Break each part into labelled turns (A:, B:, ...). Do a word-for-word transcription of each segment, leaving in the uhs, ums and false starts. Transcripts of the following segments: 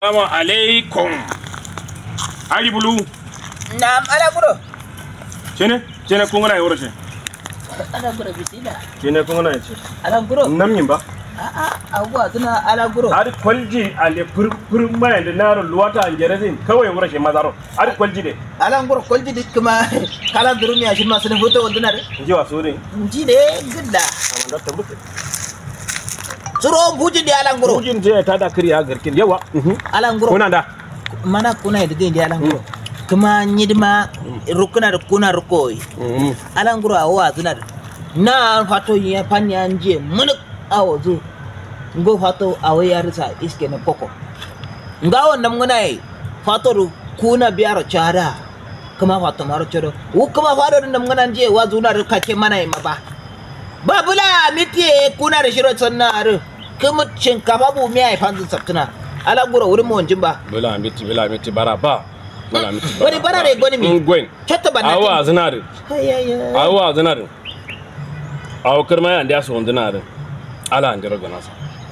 A: Assalamu alaikum. Ali bulu.
B: Na'am ala buro.
A: Cene, cene kun gana yoro ce.
B: Ala buro bisila.
A: Cene kun gana ce.
B: Ala buro.
A: Nam yin ba.
B: A a agwa tuna ala buro.
A: Har kwalji ale fur fur mai da naro luwata an gerezin kawai yoro ce mazaro. Har kwalji de.
B: Ala buro kwalji de kuma kala durumiya shi ma sun hoto wanduna de.
A: Ji wa so ne.
B: Ji de gidda.
A: Amma da tabbata.
B: Suro buji de ala buro.
A: Bujin je ta da kiriya garkin yawa.
B: Ala buro.
A: Kuna da.
B: Mana kuna da de ala buro. Kuma nyidma rukuna da kuna rukoi. Ala buro awa tuna na fato ya fanya nje mun awo zo. Ngo fato awe ya risa iske na koko. Ngawo nam ngunai fato kuna biaro chara. Kuma fato maro choro. U kuma fato nam ngunan je wazuna kake mana yi maba. Babula miti kuna da shiro sanna ar. Kuma shinkafa bu miya fanzin sabtuna. Ala gura wurin mu wanjin ba.
A: Bula miti bula miti bara ba. Bula miti.
B: Wani bara ne goni mi.
A: Ngwen.
B: Chatta banna.
A: Awa zinare.
B: Hayaya.
A: Awa zinare. Aw kirma ya ndia so zinare. Ala ndiro ganasa.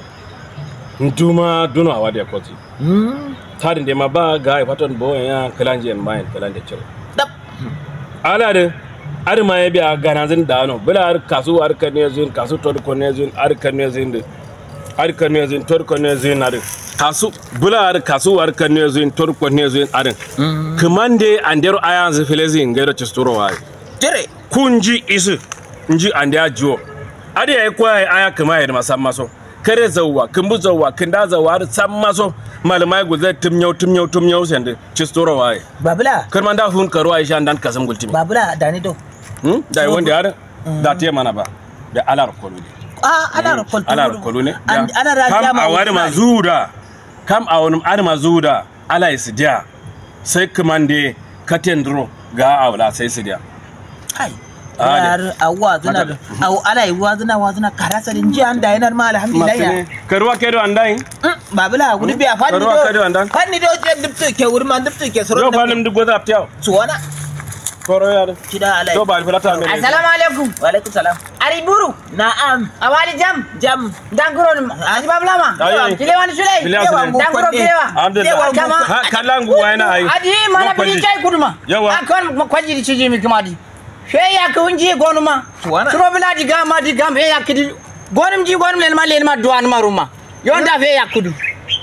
A: Ntuma duno awadi akoti.
B: Hmm.
A: Tarin de maba ga ifaton bo ya kalanje en mayin kalanje ciro.
B: Dap.
A: Ala de ar ma ya biya ganazin da no bula ar kasu ar kanezin kasu tod konezin ar kanezin de ar kanezin tod konezin ar kasu bula ar kasu ar kanezin tod konezin ar kumande andero ayanzu filezin gairo chisturo wai
B: Tere.
A: kunji isu nji ande ajo ade ay kwai aya kuma ya masamma so kare zawwa kumbu zawwa kinda zawwa ar samma so malamai guzai tumnyau tumnyau tumnyau sende chisturo wai
B: Babula.
A: karmanda fun karo aisha dan kasam gultimi
B: Babula dani do.
A: Hmm? Da wanda yare da te mana ba da alar kolu ne.
B: Ah ana rokol.
A: Alar kolu ne.
B: Ana raja
A: kam
B: ma.
A: awar mazuda. Kam awon ar mazuda ala isidia. Sai kamande katendro ga awla sai sidia.
B: Hai. Ar awwa zuna aw ala yiwa zuna wa zuna karasa din ji an da yanar ma alhamdulillah ya.
A: Karwa kedo andai.
B: Babula guri biya fani do.
A: Karwa kedo andan.
B: Fani do je dipto ke wuri man dipto ke soro.
A: Yo falim du goza aptiao.
B: Suwana.
A: Koro yare.
B: Kida alai.
A: To ba alfata me.
C: Assalamu alaikum.
B: Wa alaikum salam.
C: Ari buru.
B: Na'am.
C: Awali jam.
B: Jam.
C: Danguro aji bablama.
A: Ayi.
C: Kilewan sulai.
A: Kilewan sulai.
C: Danguro kilewa.
A: Alhamdulillah.
C: Kama.
A: Ha kalangu waina ai.
C: Adi mana bili chai kuduma.
A: Yawa.
C: Akon kwaji di chiji mi kamadi. Fe ya kunji gonuma.
B: Suwana.
C: Suro bila di gama di gam fe ya kidi. Gonum ji gonum len ma len ma duan maruma. Yonda fe ya kudu.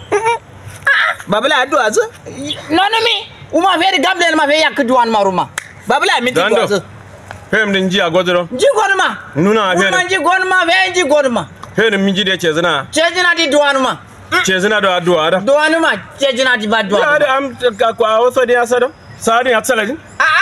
B: Babula addu'a zo.
C: Nonumi. Uma fe di gam len ma fe ya kuduan maruma.
B: Babula minti
A: Dando.
B: zo.
A: Hem din ji agodoro.
C: Ji gonuma.
A: Nuna fe.
C: Uma ji gonuma fe ji gonuma.
A: He min ji de chezina.
C: Chejina di duanuma.
A: Chezina do addu'a da.
C: Duanuma chejina di ba duanuma.
A: Ya da am ko awoso de asado. Sari atsalajin.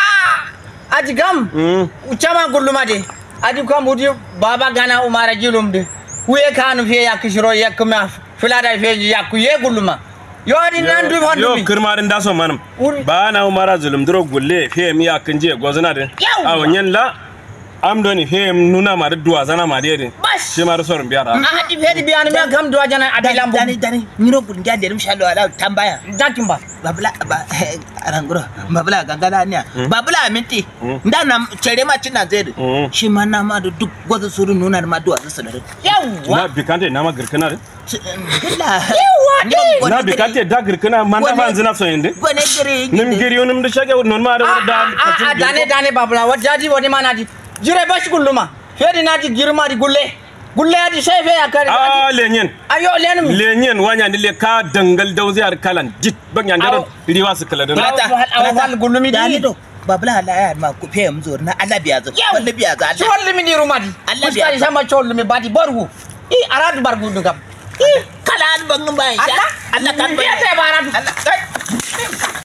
C: Adi gam uchama gulluma de adi kam udi baba gana umara julum de kuye kanu fe yakishiro yakma filada fe yakku ye gulluma yo adi nan du hondu
A: yo kirmarin daso manam ba na umara zulum dro gulle fe mi yakin je gozuna de awonyen la am doni fe nuna ma duwa zana ma de shi ma sorun biyara
C: adi fe di biyana me gam duwa jana adi lambo
B: Dani dani ngiro bun ga de insha Allah tambaya.
C: dakimba
B: Babula aranguro babula gangana ne. Babula minti ndana cere ma cina zai. Shi ma na ma da duk gwaza suru nuna ma duwa su da.
C: yawa
A: na bikante na ma girkana de
B: Gilla.
C: yawa
A: na bikante da girkana man da man zina so yende
B: Gwane gire.
A: nim giri onum de shage non ma da
C: a dane dane babula wajadi woni manadi jire bash gulluma fe di nadi girma di gulle gulle adi sai fe yakari
A: ah lenyen
C: ayo lenum
A: lenyen wanya ni le ka dangal dawziyar kalan jit ban yandar riwa su kala da
C: awal gullumi
B: Dani
C: di
B: do. Babula Allah ya ma ku fe mu zo na Allah biya zo. Wallahi biya zo Allah.
C: Cholli mi niru madi.
B: Allah
C: Muskari
B: biya.
C: sama cholli mi badi borgu. I aradu bargu dugam.
B: Kala an bangin bayan sha.
C: Allah
B: Allah kan
C: Biya
B: bayan.
C: te baradu.
B: Allah kai.